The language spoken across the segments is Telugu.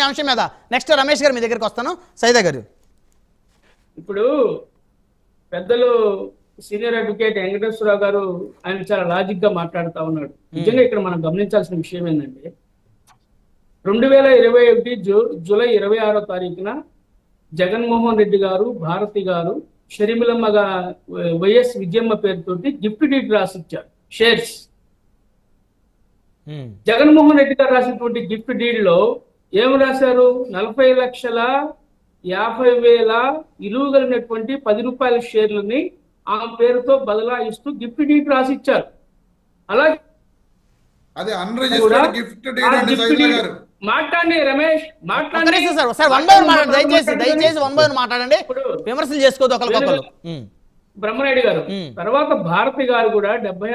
అంశం మీద. నెక్స్ట్ రమేష్ గారు మీ దగ్గరికి వస్తాను. సైదా గారు, ఇప్పుడు పెద్దలు సీనియర్ అడ్వకేట్ వెంకటేశ్వరరావు గారు ఆయన చాలా లాజిక్ గా మాట్లాడుతూ ఉన్నాడు. నిజంగా ఇక్కడ మనం గమనించాల్సిన విషయం ఏంటంటే 2021 జూలై 26వ తారీఖున జగన్మోహన్ రెడ్డి గారు, భారతి గారు, షర్మిలమ్మ వైఎస్ విజయమ్మ పేరుతోటి గిఫ్ట్ డీడ్ రాసిచ్చారు షేర్స్. జగన్మోహన్ రెడ్డి గారు రాసినటువంటి గిఫ్ట్ డీడ్ లో ఏం రాశారు? 40,50,000 విలువ కలిగినటువంటి 10 రూపాయల షేర్లని ఆ పేరుతో బదలాయిస్తూ గిఫ్ట్ డీడ్ రాసిచ్చారు. అలాగే మాట్లాడండి రమేష్, మాట్లాడండి. దయచేసి మాట్లాడండి, విమర్శలు చేసుకోవద్దు ఒకరికొకరు. బ్రహ్మనాయుడు గారు తర్వాత భారతి గారు కూడా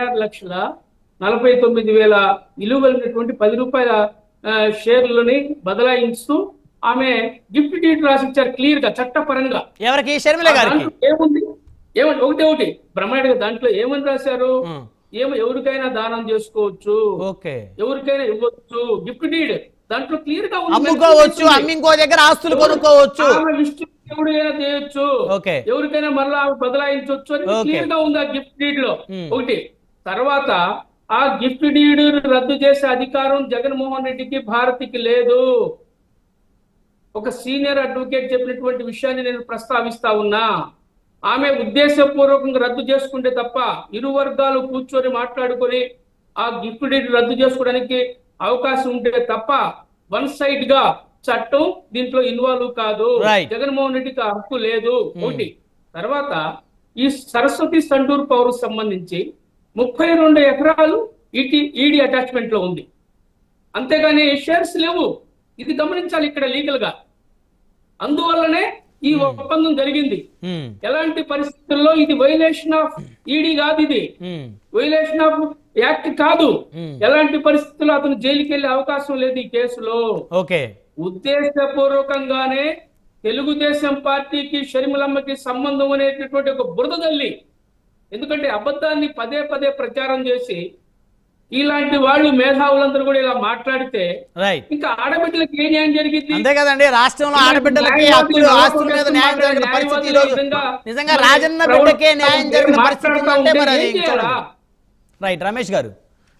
76,49,000 విలువ కలిగినటువంటి 10 రూపాయల షేర్లని బదలాయిస్తూ ఆమె గిఫ్ట్ డీడ్ రాసిచ్చారు క్లియర్ గా, చట్టపరంగా. ఎవరికి? షర్మిల గారికి. ఏముంది? ఒకటి బ్రహ్మనాయుడు గారు దాంట్లో ఏమని రాశారు? ఎవరికైనా దానం చేసుకోవచ్చు, ఎవరికైనా ఇవ్వచ్చు. గిఫ్ట్ డీడ్ దాంట్లో క్లియర్ గా అమ్ముకోవచ్చు, ఇంకో దగ్గర ఆస్తులు కొనుక్కోవచ్చు, ఎవరికైనా చేయొచ్చు, ఎవరికైనా మళ్ళా బదలాయించవచ్చు అని క్లియర్ గా ఉంది ఆ గిఫ్ట్ డీడ్ లో. ఒకటి. తర్వాత ఆ గిఫ్ట్ డీడ్ రద్దు చేసే అధికారం జగన్మోహన్ రెడ్డికి, భారతికి లేదు. ఒక సీనియర్ అడ్వకేట్ చెప్పినటువంటి విషయాన్ని నేను ప్రస్తావిస్తా ఉన్నా. ఆమె ఉద్దేశపూర్వకంగా రద్దు చేసుకుంటే తప్ప, ఇరు వర్గాలు కూర్చొని మాట్లాడుకొని ఆ గిఫ్ట్ డీడ్ రద్దు చేసుకోవడానికి అవకాశం ఉంటే తప్ప వన్ సైడ్ గా చట్టం దీంట్లో ఇన్వాల్వ్ కాదు. జగన్మోహన్ రెడ్డికి హక్కు లేదు. ఒకటి. తర్వాత ఈ సరస్వతి సండూర్ పవర్ సంబంధించి 32 ఎకరాలు ఈడీ అటాచ్మెంట్ లో ఉంది, అంతేగాని షేర్స్ లేవు. ఇది గమనించాలి ఇక్కడ లీగల్ గా. అందువల్లనే ఈ ఒప్పందం జరిగింది. ఎలాంటి పరిస్థితుల్లో ఇది వైలేషన్ ఆఫ్ ఈడీ కాదు, ఇది వైలేషన్ ఆఫ్ యాక్ట్ కాదు. ఎలాంటి పరిస్థితుల్లో అతను జైలుకి వెళ్లే అవకాశం లేదు ఈ కేసులో. ఉద్దేశపూర్వకంగానే తెలుగుదేశం పార్టీకి షర్మిలమ్మకి సంబంధం అనేటటువంటి ఒక బురద తల్లి. ఎందుకంటే అబద్ధాన్ని పదే పదే ప్రచారం చేసి ఇలాంటి వాళ్ళు మేధావులందరూ కూడా ఇలా మాట్లాడితే ఇంకా ఆడబిడ్డలకి ఏ న్యాయం జరిగింది? అంతే కదండి. రాష్ట్రంలో ఆడబిడ్డలకి ఆస్తుల మీద న్యాయం జరిగిన పరిస్థితి నిజంగా రాజన్న బిడ్డకే న్యాయం జరిగిన పరిస్థితి ఉందంటే మరి రైట్. రమేష్ గారు,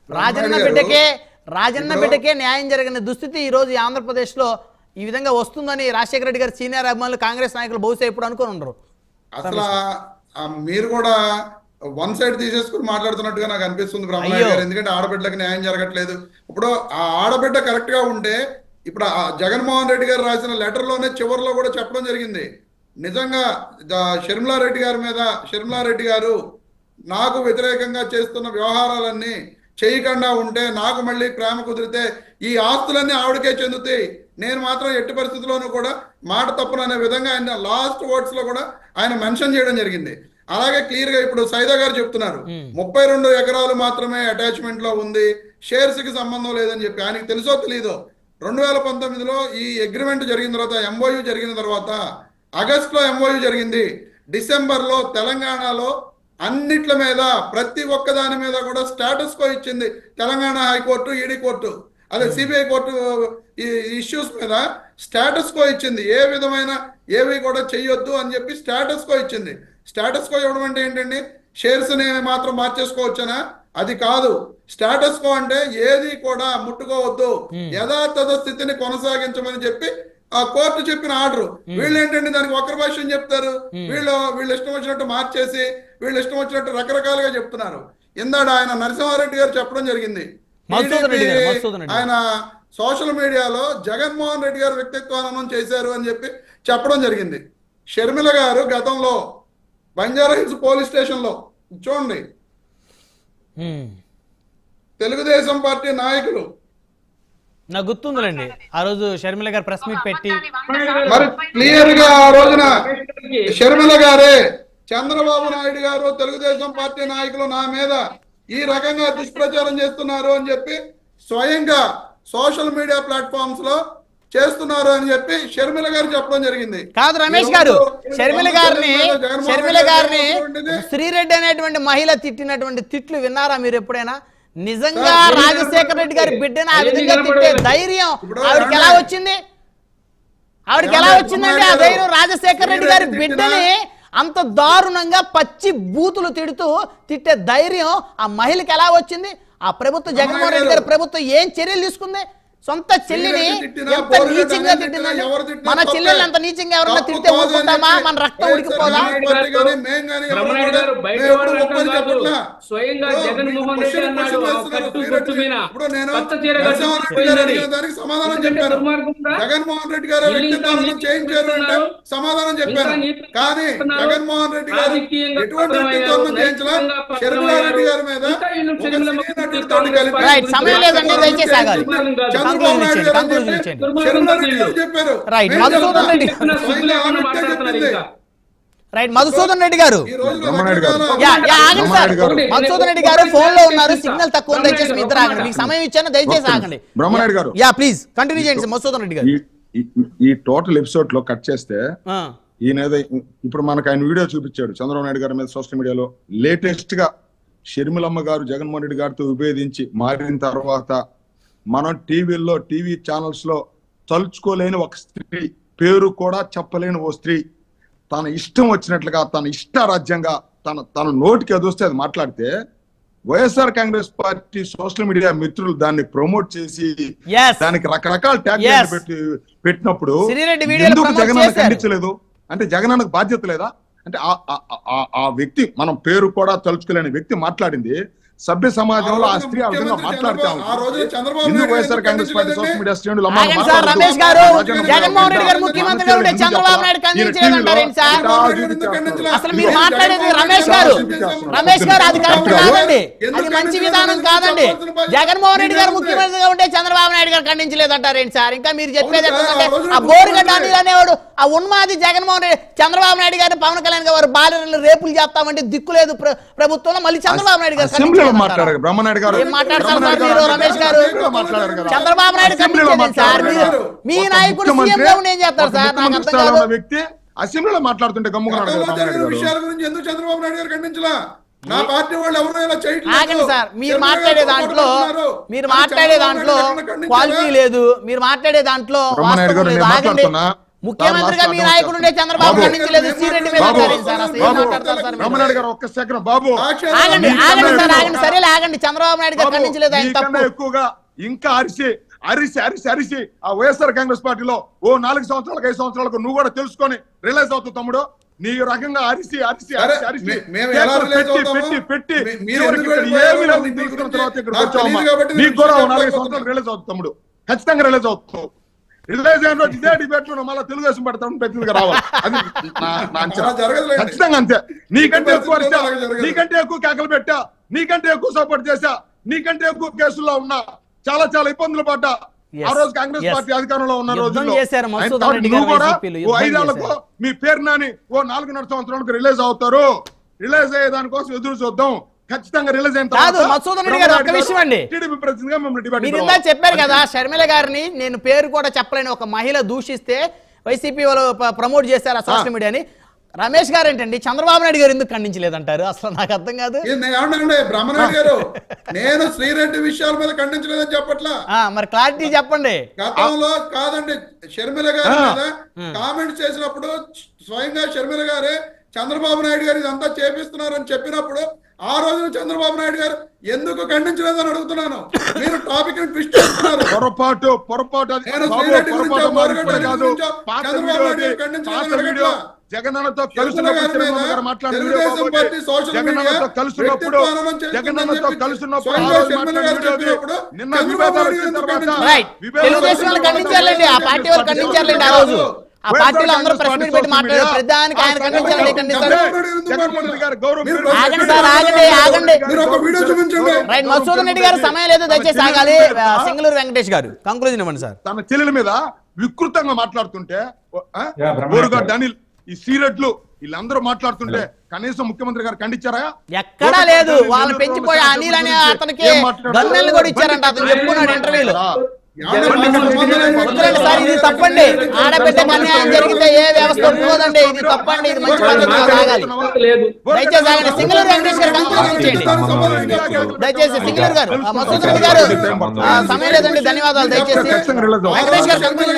రాజన్న బిడ్డకే న్యాయం జరిగిన దుస్థితి ఈ రోజు ఆంధ్రప్రదేశ్ లో ఈ విధంగా వస్తుందని రాజశేఖర రెడ్డి గారు సీనియర్ అభిమానులు, కాంగ్రెస్ నాయకులు బహుశా ఎప్పుడు అనుకుని ఉండరు. అసలు మీరు కూడా వన్ సైడ్ తీసేసుకుని మాట్లాడుతున్నట్టుగా నాకు అనిపిస్తుంది బ్రహ్మనాయుడు గారు. ఎందుకంటే ఆడబిడ్డలకు న్యాయం జరగట్లేదు. ఇప్పుడు ఆ ఆడబిడ్డ కరెక్ట్ గా ఉంటే ఇప్పుడు జగన్మోహన్ రెడ్డి గారు రాసిన లెటర్ లోనే చివరిలో కూడా చెప్పడం జరిగింది, నిజంగా షర్మిలారెడ్డి గారు నాకు వ్యతిరేకంగా చేస్తున్న వ్యవహారాలన్నీ చేయకుండా ఉంటే నాకు మళ్ళీ ప్రేమ కుదిరితే ఈ ఆస్తులన్నీ ఆవిడకే చెందుతాయి, నేను మాత్రం ఎట్టి పరిస్థితుల్లోనూ కూడా మాట తప్పును అనే విధంగా ఆయన లాస్ట్ వర్డ్స్ లో కూడా ఆయన మెన్షన్ చేయడం జరిగింది. అలాగే క్లియర్ గా ఇప్పుడు సైదా గారు చెప్తున్నారు 32 ఎకరాలు మాత్రమే అటాచ్మెంట్ లో ఉంది, షేర్స్ కి సంబంధం లేదని చెప్పి. ఆయనకి తెలుసో తెలీదో 2019లో ఈ అగ్రిమెంట్ జరిగిన తర్వాత, ఎంఓయూ జరిగిన తర్వాత, ఆగస్టులో ఎంఓయూ జరిగింది, డిసెంబర్లో తెలంగాణలో అన్నిట్ల మీద ప్రతి ఒక్క దాని మీద కూడా స్టేటస్ కో ఇచ్చింది తెలంగాణ హైకోర్టు, ఈడీ కోర్టు, అదే సిబిఐ కోర్టు. ఈ ఇష్యూస్ మీద స్టేటస్ కో ఇచ్చింది, ఏ విధమైన ఏవి కూడా చెయ్యొద్దు అని చెప్పి స్టేటస్ కో ఇచ్చింది. స్టేటస్ కో ఇవ్వడం అంటే ఏంటండి? షేర్స్ ని మాత్రం మార్చేసుకోవచ్చనా? అది కాదు. స్టేటస్ కో అంటే ఏది కూడా ముట్టుకోవద్దు, యథాతథ స్థితిని కొనసాగించమని చెప్పి ఆ కోర్టు చెప్పిన ఆర్డర్. వీళ్ళు ఏంటంటే దానికి వక్ర భాష్యం చెప్తారు, వీళ్ళు ఇష్టం వచ్చినట్టు మార్చేసి వీళ్ళు ఇష్టం వచ్చినట్టు రకరకాలుగా చెప్తున్నారు. ఇందాడ ఆయన నరసింహారెడ్డి గారు చెప్పడం జరిగింది, ఆయన సోషల్ మీడియాలో జగన్మోహన్ రెడ్డి గారు వ్యక్తిత్వానం చేశారు అని చెప్పి చెప్పడం జరిగింది. షర్మిల గారు గతంలో బంజారా హిల్స్ పోలీస్ స్టేషన్ లో చూడండి, తెలుగుదేశం పార్టీ నాయకులు, నాకు గుర్తుందండి ఆ రోజు షర్మిల గారు ప్రెస్ మీట్ పెట్టి మరి క్లియర్ గా ఆ రోజున షర్మిల గారే చంద్రబాబు నాయుడు గారు తెలుగుదేశం పార్టీ నాయకులు నా మీద ఈ రకంగా దుష్ప్రచారం చేస్తున్నారు అని చెప్పి స్వయంగా సోషల్ మీడియా ప్లాట్ఫామ్స్ లో చేస్తున్నారు అని చెప్పి షర్మిల గారు చెప్పడం జరిగింది. కాదు రమేష్ గారు, షర్మిల గారిని శ్రీరెడ్డి అనేటువంటి మహిళ తిట్టినటువంటి తిట్లు విన్నారా మీరు ఎప్పుడైనా? నిజంగా రాజశేఖర రెడ్డి గారి బిడ్డను ఆ విధంగా తిట్టే ధైర్యం ఆవిడకి ఎలా వచ్చింది? ఆవిడకి ఎలా వచ్చిందండి ఆ ధైర్యం? రాజశేఖర్ రెడ్డి గారి బిడ్డని అంత దారుణంగా పచ్చి బూతులు తిట్టే ధైర్యం ఆ మహిళకి ఎలా వచ్చింది? ఆ ప్రభుత్వం, జగన్మోహన్ రెడ్డి గారి ప్రభుత్వం ఏం చర్యలు తీసుకుంది? సొంత చెల్లిని ఎంత నీచంగా తిట్టిందండి. మన చెల్లెల్ని అంత నీచంగా ఎవరన్నా తిడితే ఊరుకుంటామా? మన రక్తం ఉడికిపోదా? స్వయంగా జగన్మోహన్ రెడ్డి అన్నాడు సమాధానం చెప్పారు. జగన్మోహన్ రెడ్డి గారు వ్యక్తిత్వాలను చేంజ్ చేయాలంటే సమాధానం చెప్పారు. కానీ జగన్మోహన్ రెడ్డి గారు ఎటువంటి వ్యక్తిత్వాలను చేయించలా. షర్మిలారెడ్డి గారి మీద సమయం లేదండి, దయచేసి ఆగాలి. మధుసూదన్ రెడ్డి గారు మధుసూదన్ రెడ్డి గారు ఫోన్ లో ఉన్నారు, సిగ్నల్ తక్కువ ఉంది, దయచేసి మీ ఇద్దరు ఆగండి. మీకు సమయం ఇచ్చాను, దయచేసి ఆగండి. బ్రహ్మనాయుడు గారు ప్లీజ్ కంటిన్యూ చేయండి మధుసూదన్ రెడ్డి గారు. ఈ టోటల్ ఎపిసోడ్ లో కట్ చేస్తే ఈయన ఇప్పుడు మనకు ఆయన వీడియో చూపించాడు చంద్రబాబు నాయుడు గారి మీద సోషల్ మీడియాలో. లేటెస్ట్ గా షర్మిలమ్మ గారు జగన్మోహన్ రెడ్డి గారితో విభేదించి మారిన తర్వాత మనం టీవీల్లో, టీవీ ఛానల్స్ లో తలుచుకోలేని ఒక స్త్రీ, పేరు కూడా చెప్పలేని ఓ స్త్రీ తన ఇష్టం వచ్చినట్లుగా, తన ఇష్టారాజ్యంగా తన నోటికి ఎదుస్తే అది మాట్లాడితే YSR Congress party social media మిత్రులు దాన్ని ప్రమోట్ చేసి దానికి రకరకాల ట్యాగ్ పెట్టినప్పుడు ఎందుకు జగనన్న ఖండించలేదు? అంటే జగనన్నకు బాధ్యత లేదా? అంటే ఆ వ్యక్తి, మనం పేరు కూడా తలుచుకోలేని వ్యక్తి మాట్లాడింది సభ్య సమాజంలో ఆ స్త్రీ ఆ విధంగా మాట్లాడుతూ YSR Congress party social media శ్రేణులు రమేష్ గారు, జగన్మోహన్ రెడ్డి గారు ముఖ్యమంత్రిగా ఉంటే చంద్రబాబు నాయుడు ఖండించలేదంటారేంటి సార్? అసలు మీరు మాట్లాడేది రమేష్ గారు అది కరెక్ట్ కాదండి, అది మంచి విధానం కాదండి. జగన్మోహన్ రెడ్డి గారు ముఖ్యమంత్రిగా ఉంటే చంద్రబాబు నాయుడు గారు ఖండించలేదంటారేంటి సార్? ఇంకా మీరు చెప్పేది ఎట్లంటే ఆ బోరుగడ్డ అనిల్ అనేవాడు, ఆ ఉన్మాది జగన్మోహన్ రెడ్డి చంద్రబాబు నాయుడు గారు, పవన్ కళ్యాణ్ గారు బాలికలను రేపులు చేస్తామంటే దిక్కు లేదు ప్రభుత్వంలో, మళ్ళీ చంద్రబాబు నాయుడు గారు మాట్లాడారు. బ్రహ్మనాయుడు గారు రమేష్ గారు చంద్రబాబు నాయుడు మీ నాయకుడు వ్యక్తి అసెంబ్లీలో మాట్లాడుతుంటే విషయాల గురించి ఎందుకు చంద్రబాబు నాయుడు గారు ఖండించలా? నా పార్టీ వాళ్ళు ఎవరు ఇలా చేయట్లేదు సార్. మీరు మాట్లాడే దాంట్లో క్వాలిటీ లేదు, మీరు మాట్లాడే దాంట్లో ముఖ్యమంత్రిగా మీ నాయకుడు చంద్రబాబు ఖండించలేదు, శ్రీరెడ్డి మీద సరే ఆగండి. చంద్రబాబు నాయుడు గారు ఖండించలేదు, ఎక్కువగా ఇంకా అరిసి ఆ వైఎస్ఆర్ కాంగ్రెస్ పార్టీలో ఓ 4 సంవత్సరాలకు 5 సంవత్సరాలకు నువ్వు కూడా తెలుసుకొని రిలైజ్ అవుతావు తమ్ముడు. నీ రకంగా అరిసి పెట్టి తెలుసుకున్న తర్వాత ఇక్కడికి వచ్చావమ్మా. నీకు కూడా 4 సంవత్సరాలు రిలైజ్ అవుతావు తమ్ముడు, ఖచ్చితంగా రిలైజ్ అవుతావు. రిలైజ్ అయిన రోజు ఇదే డిబేట్ లో మళ్ళీ తెలుగుదేశం పెడతాం, ప్రతినిధిగా రావాలి. అది ఖచ్చితంగా అంతే. నీకంటే ఎక్కువ కేకలు పెట్టా, నీకంటే ఎక్కువ సపోర్ట్ చేశా, నీకంటే ఎక్కువ కేసుల్లో ఉన్నా, చాలా ఇబ్బందులు పడ్డా. ఆ రోజు కాంగ్రెస్ పార్టీ అధికారంలో ఉన్న రోజుల్లో నువ్వు కూడా ఓ 5 ఏళ్లకు మీ పేరు నాని ఓ 4.5 సంవత్సరాలకు రిలీజ్ అవుతారు. రిలీజ్ అయ్యే దానికోసం ఎదురు చూద్దాం. ఖచ్చితంగా రిలీజ్ అయిన చెప్పారు కదా, షర్మిల గారిని నేను పేరు కూడా చెప్పలేని ఒక మహిళ దూషిస్తే వైసీపీ వాళ్ళు ప్రమోట్ చేశారు ఆ సోషల్ మీడియాని. రమేష్ గారు ఏంటండి చంద్రబాబు నాయుడు గారు ఎందుకు ఖండించలేదంటారు? అసలు నాకు అర్థం కాదు. బ్రహ్మనాయుడు గారు నేను శ్రీరెడ్డి విషయాల మీద ఖండించలేదని చెప్పట్లా, మరి క్లారిటీ చెప్పండి. గతంలో కాదండి, షర్మిల గారి మీద కామెంట్ చేసినప్పుడు స్వయంగా షర్మిల గారే చంద్రబాబు నాయుడు గారు ఇదంతా చేపిస్తున్నారని చెప్పినప్పుడు ఆ రోజున చంద్రబాబు నాయుడు గారు ఎందుకు ఖండించలేదని అడుగుతున్నాను. మీరు టాపిక్ ని ట్విస్ట్ చేస్తున్నారు. పొరపాటు జగనన్నతో కలుస్తున్నప్పుడు నిన్న ఖండించాలండి, ఆ పార్టీ వాళ్ళు ఖండించాలండి. ఆ రోజు ఆ పార్టీలో అందరూ ప్రెస్ మీట్ పెట్టి మాట్లాడారు, ప్రతిదానికి ఆయన ఖండించాలండి. రైట్, మధుసూదన్ రెడ్డి గారు సమయం లేదు, దయచేసి ఆగాలి. సింగళూరు వెంకటేష్ గారు కంక్లూజన్ ఇవ్వండి సార్. తన చెల్లెల మీద వికృతంగా మాట్లాడుతుంటే అనిల్, ఈ సీరెడ్లు వీళ్ళందరూ మాట్లాడుతుంటే కనీసం ముఖ్యమంత్రి గారు ఖండించారా? ఎక్కడా లేదు. వాళ్ళు పెంచిపోయే అనిల్ అనే అతనికి గన్నెలు కూడా ఇచ్చారంట, అతను చెప్పుకున్నాడు ఇంటర్వ్యూలో. సార్ ఇది తప్పండి. ఆడబిడ్డకు అన్యాయం జరిగితే ఏ వ్యవస్థ ఒప్పుకోదండి. ఇది తప్పండి. ఇది మంచి పద్ధతిలో సాగాలి. దయచేసి ఆగండి. సింగళూరు వెంకటేష్ గారు కంక్లూజన్ చేయండి. దయచేసి సింగళూరు గారు, మసూద్ రెడ్డి గారు సమయం లేదండి. ధన్యవాదాలు. దయచేసి వెంకటేష్ గారు కంక్లూజన్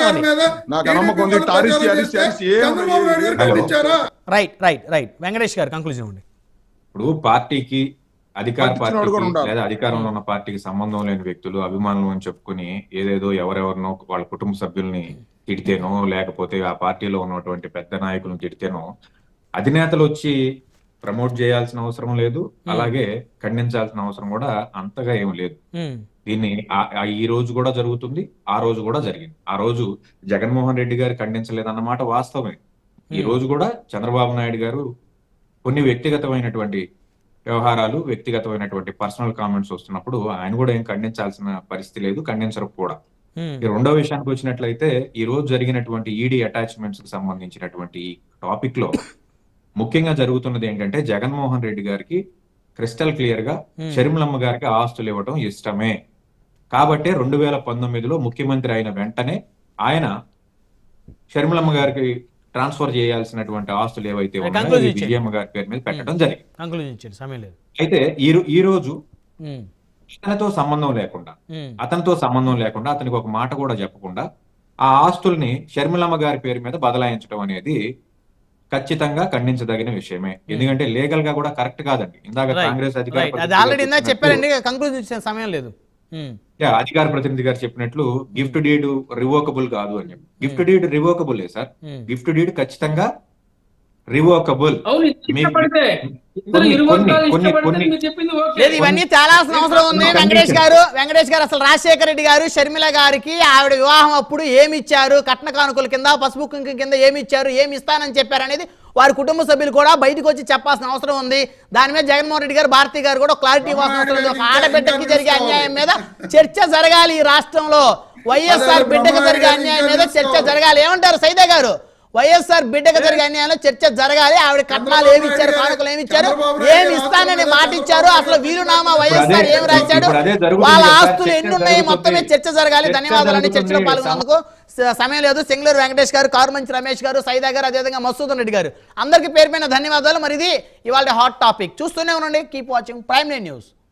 రైట్ వెంకటేష్ గారు కంక్లూజన్ ఇవ్వండి. ఇప్పుడు పార్టీకి అధికార పార్టీకి లేదా అధికారంలో ఉన్న పార్టీకి సంబంధం లేని వ్యక్తులు అభిమానులు అని చెప్పుకుని ఏదేదో ఎవరెవరినో వాళ్ళ కుటుంబ సభ్యుల్ని తిడితేనో లేకపోతే ఆ పార్టీలో ఉన్నటువంటి పెద్ద నాయకులను తిడితేనో అధినేతలు వచ్చి ప్రమోట్ చేయాల్సిన అవసరం లేదు, అలాగే ఖండించాల్సిన అవసరం కూడా అంతగా ఏం లేదు. దీన్ని ఈ రోజు కూడా జరుగుతుంది, ఆ రోజు కూడా జరిగింది. ఆ రోజు జగన్మోహన్ రెడ్డి గారు ఖండించలేదన్నమాట వాస్తవమే. ఈ రోజు కూడా చంద్రబాబు నాయుడు గారు కొన్ని వ్యక్తిగతమైనటువంటి వ్యవహారాలు, వ్యక్తిగతమైనటువంటి పర్సనల్ కామెంట్స్ వస్తున్నప్పుడు ఆయన కూడా ఏం ఖండించాల్సిన పరిస్థితి లేదు, ఖండించరు కూడా. ఈ రెండో విషయానికి వచ్చినట్లయితే ఈ రోజు జరిగినటువంటి ఈడీ అటాచ్మెంట్స్ కి సంబంధించినటువంటి టాపిక్ లో ముఖ్యంగా జరుగుతున్నది ఏంటంటే జగన్మోహన్ రెడ్డి గారికి క్రిస్టల్ క్లియర్ గా షర్మిలమ్మ గారికి ఆస్తులు ఇవ్వటం ఇష్టమే కాబట్టి 2019లో ముఖ్యమంత్రి అయిన వెంటనే ఆయన షర్మిలమ్మ గారికి ట్రాన్స్ఫర్ చేయాల్సినటువంటి ఆస్తులు ఏవైతే ఉన్నాయో విజయమ్మ గారి పేరు మీద పెట్టడం జరిగింది. అయితే ఈ రోజు అతనితో సంబంధం లేకుండా అతనికి ఒక మాట కూడా చెప్పకుండా ఆ ఆస్తుల్ని షర్మిలమ్మ గారి పేరు మీద బదలాయించడం అనేది ఖచ్చితంగా ఖండించదగిన విషయమే. ఎందుకంటే లీగల్ గా కూడా కరెక్ట్ కాదండి. ఇందాక కాంగ్రెస్ అధికార ప్రతినిధి గారు చెప్పినట్లు గిఫ్ట్ డీడ్ రివోకబుల్ కాదు అని చెప్పి. Gift deed revocable sir, gift deed ఖచ్చితంగా రివోకబుల్. ఇవన్నీ తేలాల్సిన అవసరం ఉంది. వెంకటేష్ గారు అసలు రాజశేఖర రెడ్డి గారు షర్మిల గారికి ఆవిడ వివాహం అప్పుడు ఏమి ఇచ్చారు, కట్న కానుకల కింద పసుపు కుంకుమ కింద ఏమి ఇచ్చారు, ఏమి ఇస్తానని చెప్పారు అనేది వారి కుటుంబ సభ్యులు కూడా బయటకు వచ్చి చెప్పాల్సిన అవసరం ఉంది. దాని మీద జగన్మోహన్ రెడ్డి గారు, భారతి గారు కూడా క్లారిటీ ఇవ్వాల్సిన అవసరం ఉంది. ఒక ఆడబిడ్డకి జరిగే అన్యాయం మీద చర్చ జరగాలి. ఈ రాష్ట్రంలో వైఎస్ఆర్ బిడ్డకు జరిగే అన్యాయం మీద చర్చ జరగాలి. ఏమంటారు సైదా గారు? వైఎస్ఆర్ బిడ్డకు జరిగే అన్యాయంలో చర్చ జరగాలి. ఆవిడ కట్నాలు ఏమి ఇచ్చారు, కానుకలు ఏమి ఇచ్చారు, ఏమి ఇస్తానని మాట ఇచ్చారు, అసలు వీలునామా వైఎస్ఆర్ ఏమి రాశాడు, వాళ్ళ ఆస్తులు ఎన్ని ఉన్నాయి, మొత్తమే చర్చ జరగాలి. ధన్యవాదాలు. చర్చలో పాల్గొన్నందుకు. సమయం లేదు. సింగళూరు వెంకటేష్ గారు, కారుమంచి రమేష్ గారు, సైదా గారు, అదేవిధంగా మసూద్ రెడ్డి గారు అందరికీ పేరు పైన ధన్యవాదాలు. మరి ఇది ఇవాళ హాట్ టాపిక్. చూస్తూనే ఉండండి. Keep watching Prime Nine news.